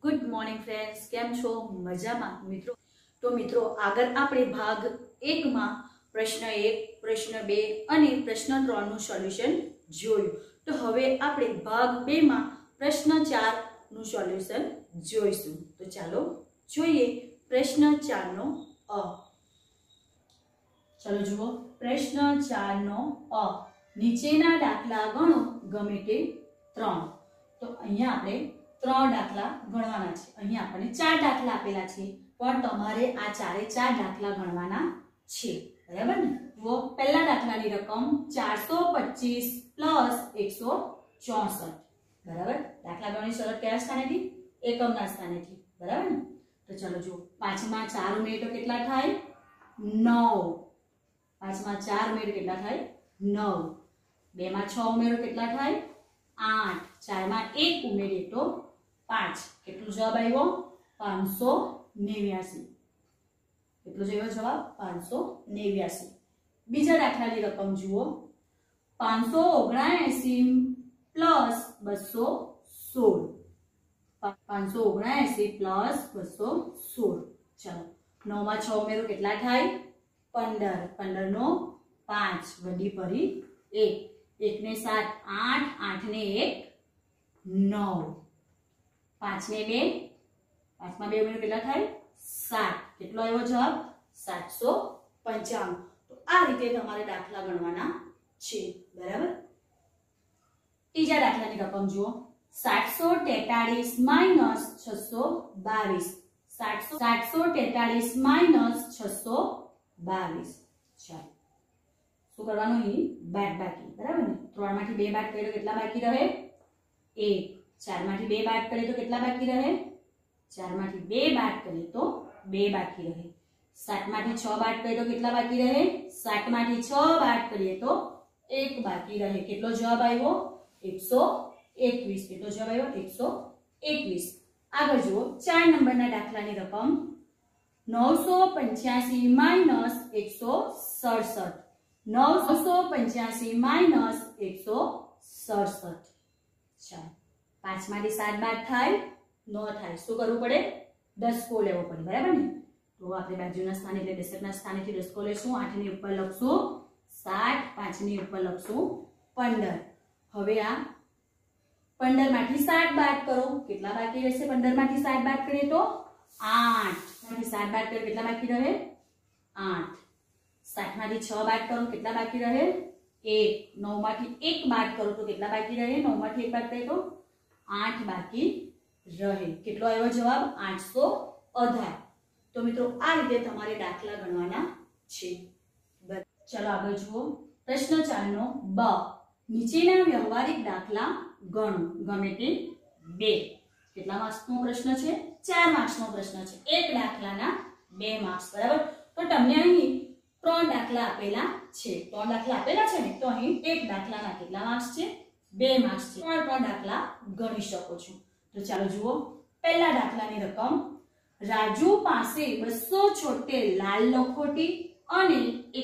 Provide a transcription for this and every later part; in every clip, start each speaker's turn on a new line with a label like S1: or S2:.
S1: Good morning friends, केम छो? मजामां मित्रों। तो मित्रों, आगर आपणे भाग 1 में प्रश्न 1, प्रश्न 2 અને પ્રશ્ન 3 નું સોલ્યુશન જોયું। તો હવે આપણે ભાગ 2 માં પ્રશ્ન 4 નું સોલ્યુશન જોઈશું। તો ચાલો જોઈએ પ્રશ્ન 4 નો અ। चलो जुओ प्रश्न 4 नो अ। नीचेना दाखला गणो गमे ते 3। तो अहींया आपणे 3 दाखला गणवाना छे। अहींया आपणे 4 दाखला आपेला छे पण तमारे आ चारे 4 दाखला गणवाना छे, बराबर ने। जुओ पहला दाखलानी रकम 425 प्लस 164, बराबर। दाखला गणनी शरत कया स्थानेथी? एकमना स्थानेथी, बराबर ने। तो चलो जुओ 5 માં 4 उमेरीए तो કેટલા થાય? 9। 5 માં 4 ઉમેરો કેટલા થાય? 9। 2 માં 6 ઉમેરો કેટલા થાય? 8। 4 માં 1 ઉમેરીએ તો 5। કેટલો જવાબ આવ્યો? 589। કેટલો આવ્યો જવાબ? 589। બીજા દાખલાની રકમ જુઓ 579 પ્લસ 216। 579 પ્લસ 216। ચલો 9 માં 6 ઉમેરો કેટલા થાય? 15। 15 નો 5 વડી પરી 1। 1 ने 7 8, 8 ने 1 9। 5 ने 2, 5 માં 2 ઉમેરો કેટલા થાય? 7। કેટલો આવ્યો જવાબ? 795। તો આ રીતે તમારે દાખલા ગણવાના છે, બરાબર। ત્રીજા દાખલાની રકમ જુઓ 743 માઈનસ 622। 743 માઈનસ 622। ચાલો શું કરવાનું? અહીં બાદબાકી, બરાબર ને। 3 માંથી 2 બાદ કરીએ તો કેટલા બાકી રહે? 1। 4 માંથી 2 બાદ કરીએ તો કેટલા બાકી રહે? 4 માંથી 2 બાદ કરીએ તો 2 બાકી રહે। 7 માંથી 6 બાદ કરીએ તો કેટલા બાકી રહે? 7 માંથી 6 બાદ કરીએ તો 1 બાકી રહે। કેટલો જવાબ આવ્યો? 121। કેટલો જવાબ આવ્યો? 121। આગળ જુઓ 4 નંબરના દાખલાની રકમ 985 માઈનસ 167। 985 માઈનસ 167। ચાલો 5 માંથી 7 બાદ થાય? ન થાય। શું કરવું પડે? દસકો લેવો પડે, બરાબર ને। તો આપણે બાજુના સ્થાને એટલે દશકના સ્થાનેથી દસકો લેશું। 8 ની ઉપર લખશું 7, 5 ની ઉપર લખશું 15। હવે આ 15 માંથી 7 બાદ કરો, કેટલા બાકી રહેશે? 15 માંથી 7 બાદ કરીએ તો 8। માંથી 7 બાદ કરીએ કેટલા બાકી રહે? 8। 7 માંથી 6 બાદ કરો કેટલા બાકી રહે? 1। 9 માંથી 1 બાદ કરો તો કેટલા બાકી રહે? 9 માંથી 1 બાદ કરીએ તો 8 બાકી રહે। કેટલો આવ્યો જવાબ? 818। તો મિત્રો આ રીતે તમારે દાખલા ગણવાના છે। ચલો આગળ જુઓ પ્રશ્ન 4 નો બ। નીચેના વ્યવહારિક દાખલા ગણો ગમે તે 2। કેટલા માર્ક્સનો પ્રશ્ન છે? 4 માર્ક્સનો પ્રશ્ન છે। એક દાખલાના 2 માર્ક્સ, બરાબર। તો તમને અહીં 3 દાખલા આપેલા છે। 3 દાખલા આપેલા છે ને, તો અહીં એક દાખલાના કેટલા માર્ક્સ છે? 2 માર્ક્સ છે। 3 દાખલા ગણી શકો છો। તો ચાલો જુઓ પહેલા દાખલાની રકમ રાજુ પાસે 276 લાલ લખોટી અને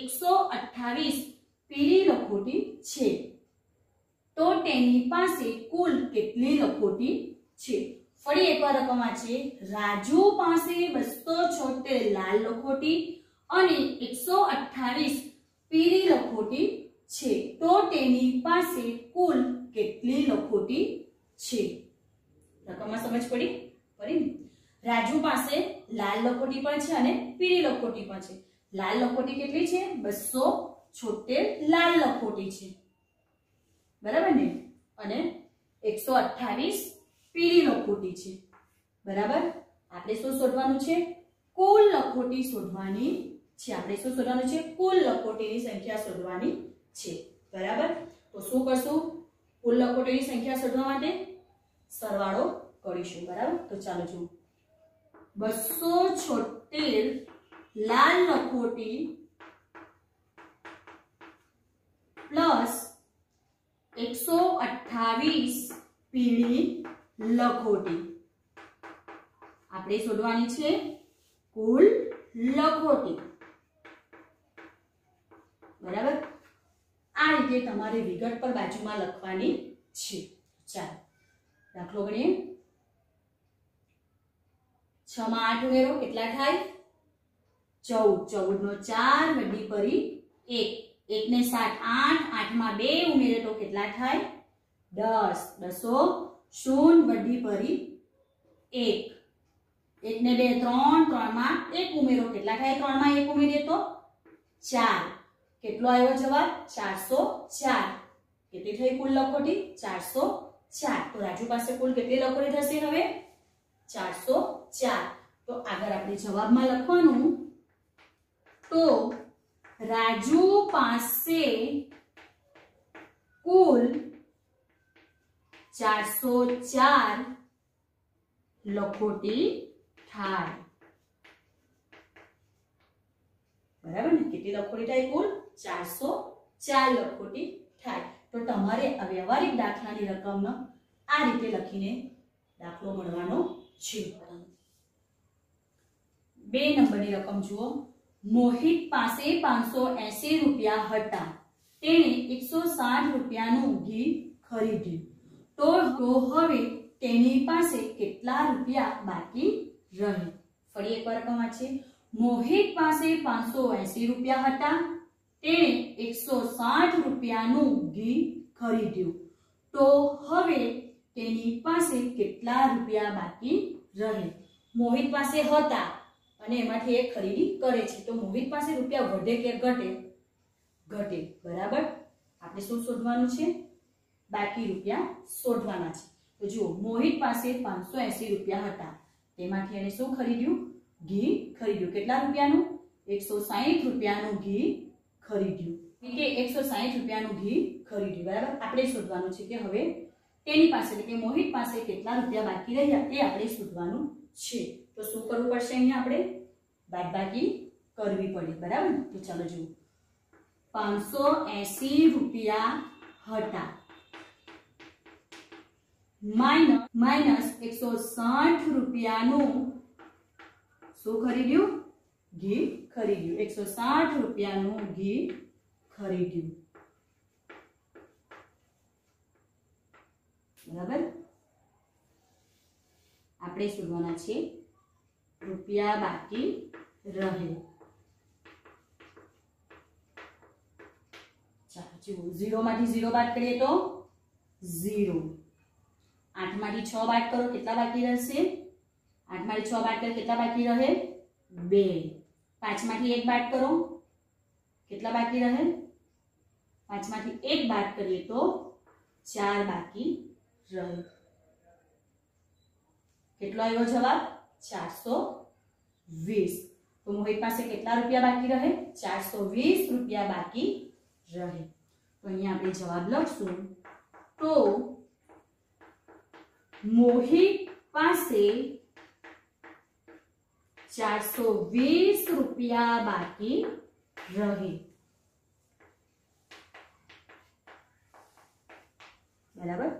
S1: 128 પીળી લખોટી છે, તો તેની પાસે કુલ કેટલી લખોટી છે? ફરી એકવાર રકમ વાંચીએ। રાજુ પાસે 276 લાલ લખોટી અને 128 પીળી લખોટી છે, તો તેની પાસે કુલ કેટલી લખોટી છે? રકમમાં સમજ પડી ને? રાજુ પાસે લાલ લખોટી પણ છે અને પીળી લખોટી પણ છે। લાલ લખોટી કેટલી છે? 276 લાલ લખોટી છે, બરાબર ને। અને 128 પીળી લખોટી છે, બરાબર। આપણે શું શોધવાનું છે? કુલ લખોટી શોધવાની છે। આપણે શું શોધવાનું છે? કુલ લખોટીની સંખ્યા શોધવાની છે, બરાબર। તો શું કરશું? કુલ લખોટીની સંખ્યા શોધવા માટે સરવાળો કરીશું, બરાબર। તો ચાલો જુઓ 276 લાલ લખોટી પ્લસ 128 પીળી લખોટી આપણે શોધવાની છે કુલ લખોટી, બરાબર। આ રીતે તમારે વિગત પર બાજુમાં લખવાની છે। ચાલો દાખલો ગણીએ। 6 માં 8 ઉમેરો કેટલા થાય 14 14 નો 4 વડી પરી 1 1 ને 7 8 8 માં 2 ઉમેરે તો કેટલા થાય 10 10 શૂન્ય વડી પરી 1 1 ને 2 3 3 માં 1 ઉમેરો કેટલા થાય 3 માં 1 ઉમેરીએ તો 4 કેટલો આવ્યો જવાબ 404 કેટલી થઈ કુલ લખોટી 404 તો રાજુ પાસે કુલ કેટલી લખોટી થશે હવે 404 તો આગળ આપણે જવાબમાં લખવાનું તો રાજુ પાસે કુલ 404 લખોટી થાય બરાબર ને કેટલી લખોટી થાય કુલ 404 લખોટી થાય તો તમારે આ વ્યવહારિક દાખલાની રકમનો આ રીતે લખીને દાખલો ગણવાનો છે 2 નંબરની રકમ જુઓ મોહિત પાસે 580 રૂપિયા હતા તેણે 160 રૂપિયાનું ઘી ખરીદ્યું તો હવે તેની પાસે કેટલા રૂપિયા બાકી રહે ફરી એકવાર રકમ વાંચીએ મોહિત પાસે 580 રૂપિયા હતા તેણે 160 રૂપિયાનું ઘી ખરીદ્યું તો હવે તેની પાસે કેટલા રૂપિયા બાકી રહે મોહિત પાસે હતા અને એમાંથી એક ખરીદી કરે છે તો મોહિત પાસે રૂપિયા વધે કે ઘટે ઘટે બરાબર આપણે શું શોધવાનું છે બાકી રૂપિયા શોધવાના છે તો જુઓ મોહિત પાસે 580 રૂપિયા હતા તેમાંથી એને શું ખરીદ્યું ઘી ખરીદ્યું કેટલા રૂપિયાનું 160 રૂપિયાનું ઘી ખરીદ્યું કે 160 રૂપિયાનું ઘી ખરીદ્યું બરાબર આપણે શોધવાનું છે કે હવે તેની પાસે એટલે કે મોહિત પાસે કેટલા રૂપિયા બાકી રહ્યા એ આપણે શોધવાનું છે તો શું કરવું પડશે અહીંયા આપણે બાદબાકી કરવી પડે બરાબર તો ચાલો જુઓ 580 રૂપિયા હતા માઈનસ 160 રૂપિયાનું શું ખરીદ્યું ઘી ખરીદ્યું 160 રૂપિયાનું ઘી ખરીદ્યું બરાબર આપણે શોધવાના છે રૂપિયા બાકી રહે ચાલો જુઓ 0 માંથી 0 બાદ કરીએ તો 0 8 માંથી 6 બાદ કરો કેટલા બાકી રહેશે 8 માંથી 6 બાદ કરો કેટલા બાકી રહે 2 5 માંથી 1 બાદ કરો કેટલા બાકી રહે 5 માંથી 1 બાદ કરીએ તો 4 બાકી રહે કેટલો આવ્યો જવાબ 420 તો મોહિત પાસે કેટલા રૂપિયા બાકી રહે 420 રૂપિયા બાકી રહે તો અહીંયા આપણે જવાબ લખશું તો મોહિત પાસે 420 રૂપિયા બાકી રહે બરાબર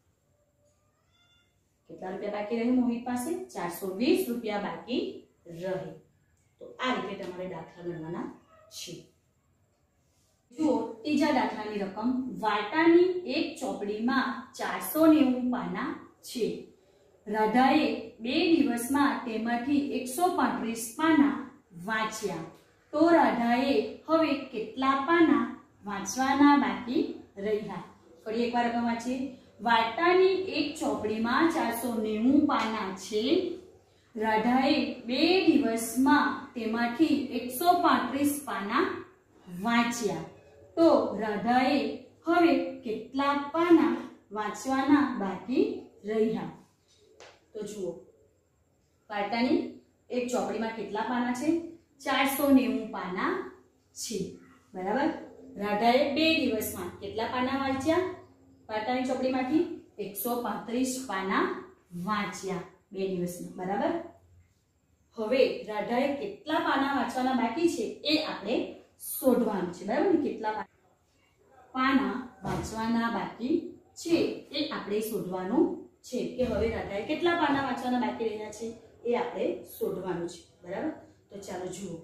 S1: કેટલા રૂપિયા બાકી રહે મોહિત પાસે 420 રૂપિયા બાકી રહે તો આ રીતે તમારે દાખલા ગણવાના છે જુઓ ત્રીજા દાખલાની રકમ વાર્તાની એક ચોપડીમાં 490 પાના છે રાધાએ 2 દિવસમાં તેમાંથી 135 પાના વાંચ્યા તો રાધાએ હવે કેટલા પાના વાંચવાના બાકી રહ્યા ફરી એકવાર રકમ વાંચીએ વાર્તાની એક ચોપડીમાં 490 પાના છે રાધાએ 2 દિવસમાં તેમાંથી 135 પાના વાંચ્યા તો રાધાએ હવે કેટલા પાના વાંચવાના બાકી રહ્યા તો જુઓ વાર્તાની એક ચોપડીમાં કેટલા પાના છે 490 પાના છે બરાબર રાધાએ 2 દિવસમાં કેટલા પાના વાંચ્યા વાર્તાની ચોપડીમાંથી 135 પાના વાંચ્યા 2 દિવસમાં બરાબર હવે રાધાએ કેટલા પાના વાંચવાના બાકી છે એ આપણે શોધવાનું છે બરાબર ને કેટલા પાના વાંચવાના બાકી છે એ આપણે શોધવાનું છે કે હવે રાધાએ કેટલા પાના વાંચવાના બાકી રહ્યા છે એ આપણે શોધવાનું છે બરાબર તો ચાલો જુઓ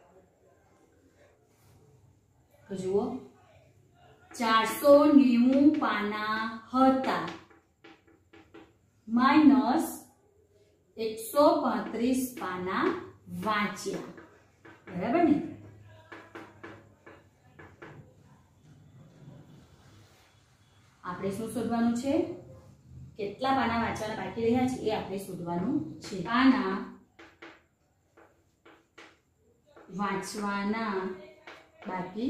S1: તો જુઓ 490 પાના હતા માઈનસ 135 પાના વાંચ્યા, બરાબર ને? આપણે શું શોધવાનું છે? કેટલા પાના વાંચવાના બાકી રહ્યા છે એ આપણે શોધવાનું છે. પાના વાંચવાના બાકી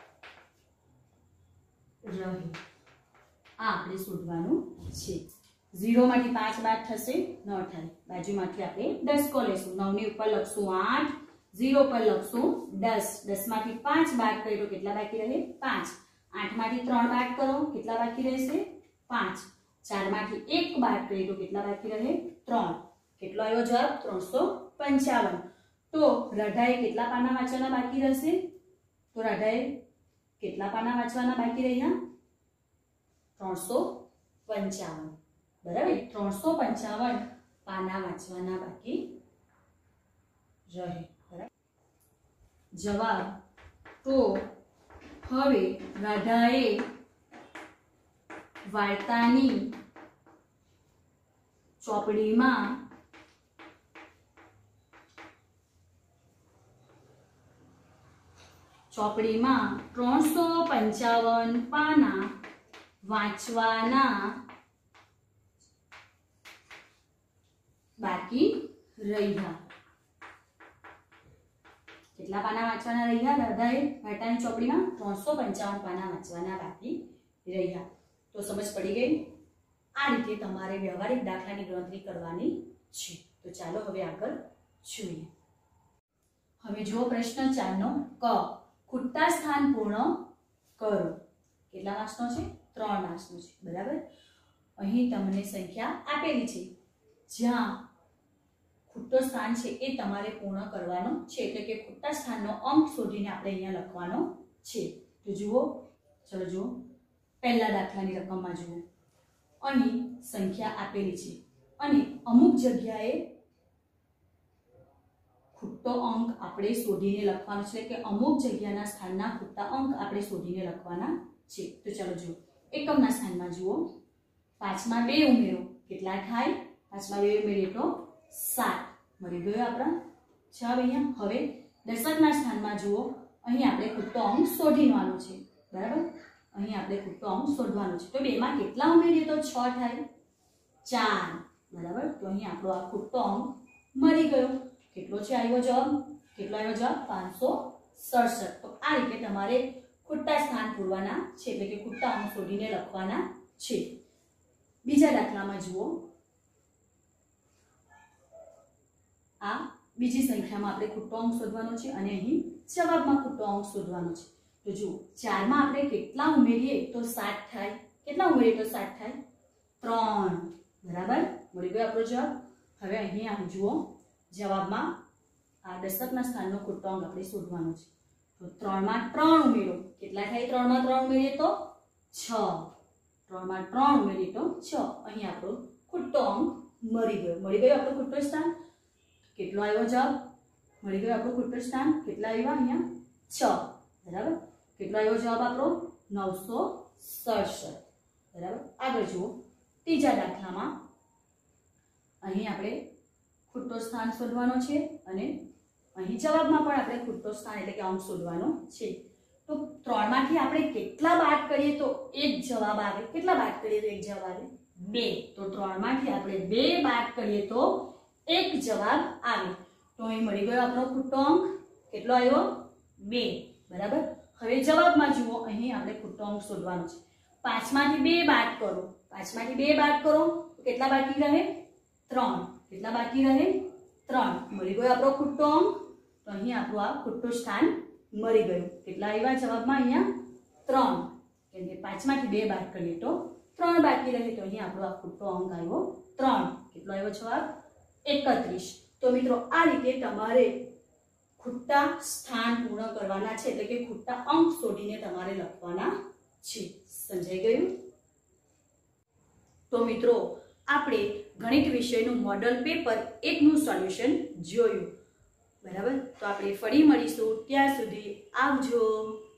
S1: રહે આ આપણે શોધવાનું છે. 0 માંથી 5 બાદ થશે, ન થાય. બાજુમાંથી આપણે દસકો લેશું. 9 ની ઉપર લખશું 8, 0 પર લખશું 10. 10 માંથી 5 બાદ કરીએ તો કેટલા બાકી રહે? 5. 8 માંથી 3 બાદ કરો, કેટલા બાકી રહેશે? 5. 4 માંથી 1 બાદ કરીએ તો કેટલા બાકી રહે? 3. કેટલો આવ્યો જવાબ? 355. તો રાધાએ કેટલા પાના વાંચવાના બાકી રહેશે? તો રાધાએ કેટલા પાના વાંચવાના બાકી રહ્યા? 355, બરાબર? 355 પાના વાંચવાના બાકી રહે, બરાબર? જવાબ તો હવે રાધાએ વાર્તાની ચોપડીમાં 355 પાના વાંચવાના બાકી રહ્યા. કેટલા પાના વાંચવાના રહ્યા રાધાએ વાર્તાની ચોપડીમાં? 355 પાના વાંચવાના બાકી રહ્યા. તો સમજ પડી ગઈ? આ રીતે તમારે વ્યવહારિક દાખલાની ગણતરી કરવાની છે. તો ચાલો હવે આગળ જોઈએ. હવે જો પ્રશ્ન 4 નો ક, ખૂટતા સ્થાન પૂર્ણ કરો. કેટલા માર્ક્સનો છે? 3 માર્ક્સનો છે, બરાબર? અહીં તમને સંખ્યા આપેલી છે, જ્યાં ખૂટતો સ્થાન છે એ તમારે પૂર્ણ કરવાનો છે. એટલે કે ખૂટતા સ્થાનનો અંક શોધીને આપણે અહીંયા લખવાનો છે. તો જુઓ, ચલો જુઓ, પહેલા દાખલાની રકમમાં જુઓ. અહીં સંખ્યા આપેલી છે અને અમુક જગ્યાએ ખૂટતો અંક આપણે શોધીને લખવાનો છે કે અમુક જગ્યાના સ્થાનના ખૂટતા અંક આપણે શોધીને લખવાના છે. તો ચાલો જુઓ, એકમના સ્થાનમાં જુઓ, 5 માં 2 ઉમેરો, કેટલા થાય? 5 માં 2 ઉમેરીએ તો 7 મળી ગયો આપણા જવાબ અહીંયા. હવે દશકના સ્થાનમાં જુઓ, અહીં આપણે ખૂટતો અંક શોધવાનો છે, બરાબર? અહીં આપણે ખૂટતો અંક શોધવાનો છે. તો 2 માં કેટલા ઉમેરીએ તો 6 થાય? 4, બરાબર? તો અહીં આપણો આ ખૂટતો અંક મળી ગયો. કેટલો છે આવ્યો જવાબ? કેટલો આવ્યો જવાબ? 567. તો આ રીતે તમારે ખૂટતા સ્થાન પૂરવાના છે, એટલે કે ખૂટતા અંક શોધીને લખવાના છે. બીજા દાખલામાં જુઓ, આ બીજી સંખ્યામાં આપણે ખૂટતો અંક શોધવાનો છે અને અહીં જવાબમાં ખૂટતો અંક શોધવાનો છે. તો જુઓ, 4 માં આપણે કેટલા ઉમેરીએ તો 7 થાય? કેટલા ઉમેરીએ તો 7 થાય? 3, બરાબર? મળી ગયો આપણો જવાબ. હવે અહીં જુઓ, જવાબમાં આ દશકના સ્થાનનો ખૂટતો અંક આપણે શોધવાનો છે. તો 3 માં 3 ઉમેરો, કેટલા થાય? 3 માં 3 ઉમેરીએ તો 6. 3 માં 3 ઉમેરીએ તો 6. અહીં આપણો ખૂટતો અંક મળી ગયો. મળી ગયો આપણો ખૂટતો સ્થાન. કેટલો આવ્યો જવાબ? મળી ગયો આપણો ખૂટતો સ્થાન. કેટલા આવ્યા? અહીંયા 6, બરાબર? કેટલો આવ્યો જવાબ આપણો? 967, બરાબર? આગળ જુઓ, ત્રીજા દાખલામાં અહીં આપણે ખૂટતો સ્થાન શોધવાનો છે અને અહીં જવાબમાં પણ આપણે ખૂટતો સ્થાન એટલે કે અંક શોધવાનો છે. તો 3 માંથી આપણે કેટલા બાદ કરીએ તો એક જવાબ આવે? કેટલા બાદ કરીએ તો એક જવાબ આવે? 2. તો 3 માંથી આપણે 2 બાદ કરીએ તો એક જવાબ આવે. તો અહીં મળી ગયો આપણો ખૂટતો અંક. કેટલો આવ્યો? 2, બરાબર? હવે જવાબમાં જુઓ, અહીં આપણે ખૂટતો અંક શોધવાનો છે. 5 માંથી 2 બાદ કરો. 5 માંથી 2 બાદ કરો તો કેટલા બાકી રહે? 3. કેટલા બાકી રહે? 3. મળી ગયો આપણો ખૂટતો અંક. તો અહીં આપણું આ ખૂટતો સ્થાન મળી ગયું. કેટલા આવ્યા જવાબમાં? અહીંયા 3. કેમ કે 5 માંથી 2 બાદ કરીએ તો 3 બાકી રહે. તો અહીં આપણો આ ખૂટતો અંક આવ્યો 3. કેટલો આવ્યો જવાબ? 31. તો મિત્રો આ રીતે તમારે ખૂટતા સ્થાન પૂર્ણ કરવાના છે, એટલે કે ખૂટતા અંક શોધીને તમારે લખવાના છે. સમજાઈ ગયું? તો મિત્રો આપણે ગણિત વિષયનું મોડલ પેપર 1 નું સોલ્યુશન જોયું, બરાબર? તો આપણે ફરી મળીશું. ત્યાં સુધી આવજો.